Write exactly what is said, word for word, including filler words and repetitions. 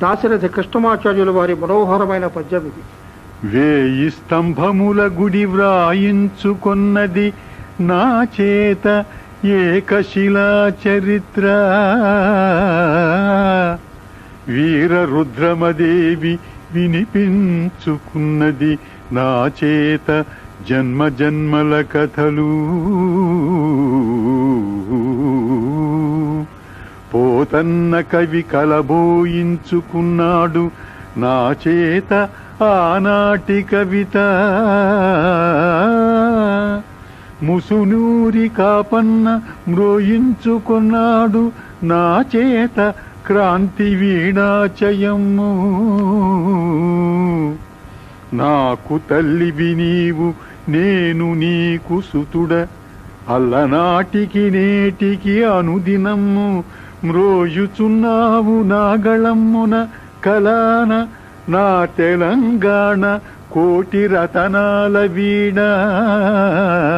దాశరథి కృష్ణమాచార్యుల వారి మనోహరమైన పద్యం ఇది. వేయి స్తంభముల గుడి వ్రాయించుకొన్నది నా చేత ఏకశిలా చరిత్ర. వీర రుద్రమదేవి వినిపించుకున్నది నా చేత జన్మ జన్మల కథలు. పోతన్న కవి కలబోయించుకున్నాడు నా చేత ఆనాటి కవిత. ముసునూరి కాపన్న మ్రోయించుకున్నాడు నా చేత క్రాంతి వీణాచయము. నాకు తల్లివి నీవు నేను నీకు సుతుడ అల్లనాటికి నేటికి అనుదినము మ్రోయుచున్నావు నాగళమ్మున కలాన నా తెలంగాణ కోటి రతనాల వీణ.